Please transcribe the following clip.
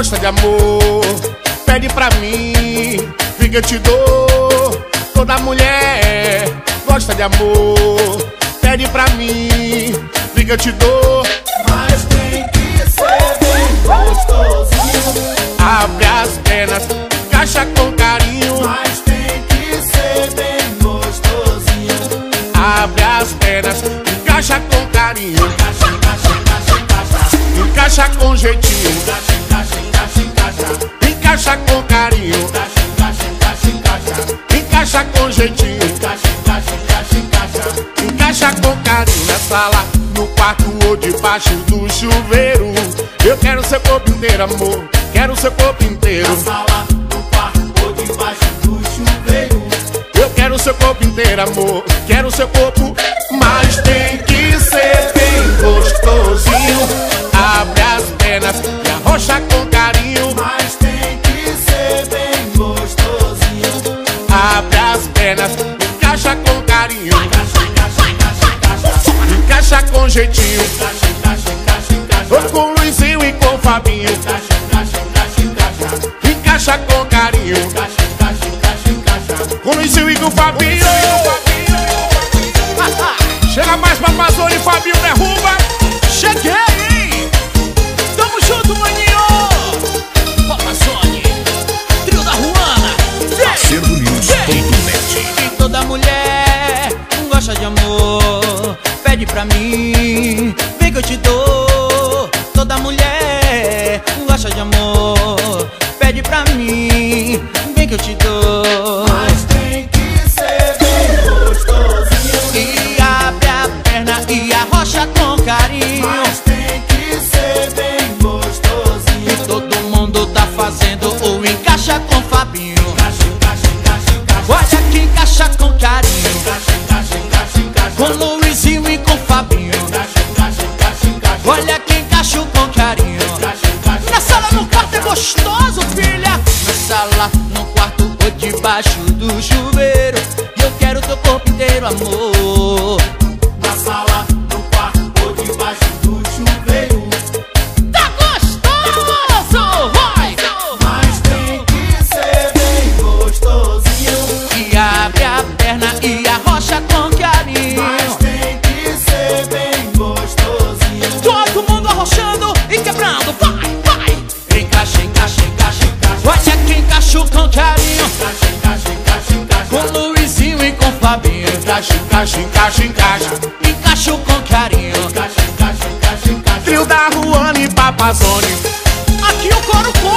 gosta de amor, pede pra mim, fica eu te dou. Toda mulher gosta de amor, pede pra mim, fica eu te dou. Mas tem que ser bem gostosinho. Abre as pernas, encaixa com carinho. Mas tem que ser bem gostosinho. Abre as pernas, encaixa com carinho. Encaixa, encaixa, encaixa, encaixa. Encaixa com jeitinho. Encaixa, encaixa, encaixa, encaixa. Encaixa com carinho. Encaixa, encaixa, encaixa, encaixa. Encaixa com jeitinho. Encaixa, encaixa, encaixa, encaixa. Encaixa com carinho na sala, no quarto ou debaixo do chuveiro. Eu quero seu corpo inteiro, amor, quero seu corpo inteiro. Na sala, no quarto ou debaixo do chuveiro. Eu quero seu corpo inteiro, amor, quero seu corpo. Mas tem que ser bem gostosinho. Abre as pernas e arrocha com carinho. Mas tem que ser bem gostosinho. Abre as pernas, encaixa com carinho. Encaixa, encaixa, encaixa, encaixa. Encaixa com jeitinho. Encaixa, encaixa, encaixa, encaixa. Ou com o Luizinho e com o Fabinho. Encaixa, encaixa, encaixa, encaixa. Encaixa com carinho. Encaixa, encaixa, encaixa, encaixa. Com o Luizinho e com o Fabinho. Chega mais Papazone e Fabinho derruba. Cheguei, hein? Tamo junto, maninho. Papazone, trio da Ruana. Acervonews.net. E toda mulher gosta de amor, pede pra mim, vem que eu te dou. Toda mulher gosta de amor, pede pra mim, vem que eu te dou. Mas tem que ser bem gostosinho. E abre a perna e arrocha com carinho. Mas tem que ser bem gostosinho. E todo mundo tá fazendo o encaixa com Fabinho. Encaixa, encaixa, encaixa, encaixa. Olha que encaixa com carinho. Encaixa, encaixa, encaixa, encaixa. Com Luizinho e com Fabinho. Encaixa, encaixa, encaixa, encaixa. Olha que encaixa com carinho. Encaixa, encaixa. Na sala, no quarto é gostoso, filha. Na sala, no quarto ou debaixo do chuveiro. E eu quero teu corpo inteiro, amor. Na sala, no quarto ou debaixo do chuveiro. Tá gostoso, vai! Mas tem que ser bem gostosinho. E abre a perna e arrocha com carinho. Mas tem que ser bem gostosinho. Todo mundo arrochando e quebrando, vai, vai! Encaixa, encaixa, encaixa, encaixa. Olha que encaixo com carinho. Encaixa, encaixa, encaixa, encaixa. Com Luizinho e com Fabinho. Encaixa, encaixa, encaixa, encaixa. Encaixo com carinho. Encaixa, encaixa, encaixa, encaixa. Trio da Ruana e Papazone. Aqui o coro